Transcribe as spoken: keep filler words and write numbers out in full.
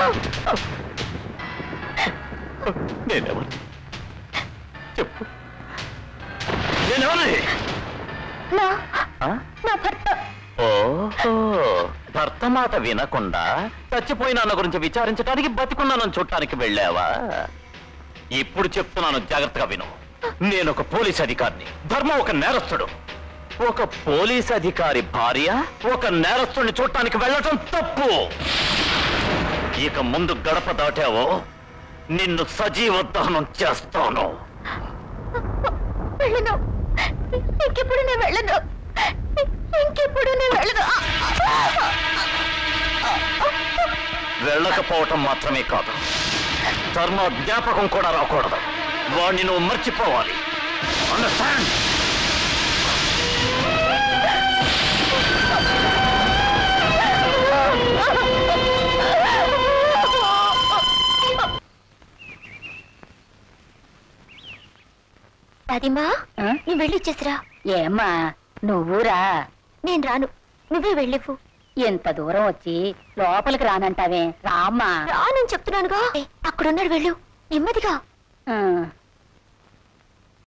నేనెవరిని చెప్పు, నేనెవరిని? ఓహో, భర్త మాట వినకుండా చచ్చిపోయిన అన్న గురించి విచారించడానికి బతికున్నానని చూడటానికి వెళ్ళావా? ఇప్పుడు చెప్తున్నాను, జాగ్రత్తగా విను. నేను ఒక పోలీస్ అధికారిని. ధర్మం ఒక నేరస్తుడు. ఒక పోలీస్ అధికారి భార్య ఒక నేరస్తుడిని చూడటానికి వెళ్ళటం తప్పు. ఇక ముందు గడప దాటావో నిన్ను సజీవ దహనం చేస్తాను. వెళ్ళను, ఇంకెప్పుడు నేను వెళ్ళను, ఇంకెప్పుడు నేను వెళ్ళను. వెళ్ళకపోవటం మాత్రమే కాదు, ధర్మ జ్ఞాపకం కూడా రాకూడదు. వాడిని నువ్వు మర్చిపోవాలి. అండర్స్టాండ్? అదిమా, నువ్వు వెళ్ళి ఇచ్చేసిరా. ఏమ్మా నువ్వురా? నేను రాను, నువ్వే వెళ్ళివు. ఎంత దూరం వచ్చి లోపలికి రానంటావే? రామ్మా. రానని చెప్తున్నానుగా. అక్కడున్నాడు, వెళ్ళు నెమ్మదిగా.